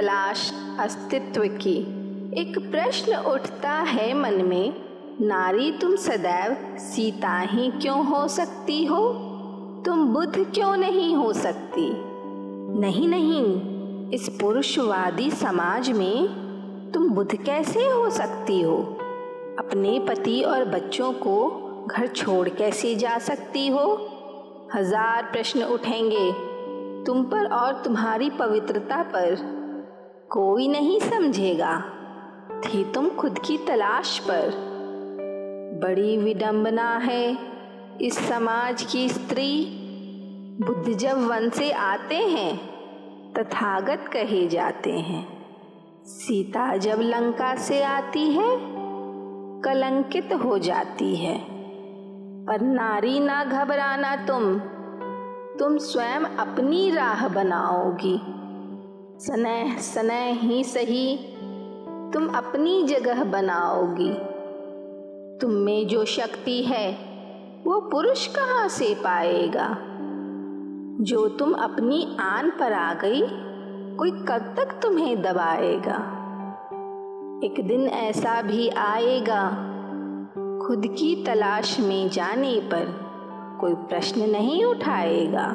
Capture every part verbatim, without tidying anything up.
तलाश अस्तित्व की। एक प्रश्न उठता है मन में, नारी तुम सदैव सीता ही क्यों हो सकती हो? तुम बुद्ध क्यों नहीं हो सकती? नहीं नहीं, इस पुरुषवादी समाज में तुम बुद्ध कैसे हो सकती हो? अपने पति और बच्चों को घर छोड़ कैसे जा सकती हो? हजार प्रश्न उठेंगे तुम पर और तुम्हारी पवित्रता पर। कोई नहीं समझेगा, थी तुम खुद की तलाश पर। बड़ी विडंबना है इस समाज की स्त्री। बुद्ध जब वन से आते हैं तथागत कहे जाते हैं। सीता जब लंका से आती है कलंकित हो जाती है। पर नारी ना घबराना तुम, तुम स्वयं अपनी राह बनाओगी। सनह सनह ही सही तुम अपनी जगह बनाओगी। तुम में जो शक्ति है वो पुरुष कहाँ से पाएगा? जो तुम अपनी आन पर आ गई, कोई कब तक तुम्हें दबाएगा? एक दिन ऐसा भी आएगा, खुद की तलाश में जाने पर कोई प्रश्न नहीं उठाएगा।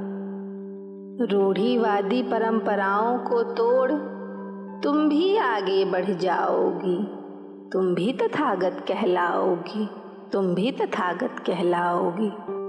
रूढ़िवादी परंपराओं को तोड़ तुम भी आगे बढ़ जाओगी। तुम भी तथागत कहलाओगी, तुम भी तथागत कहलाओगी।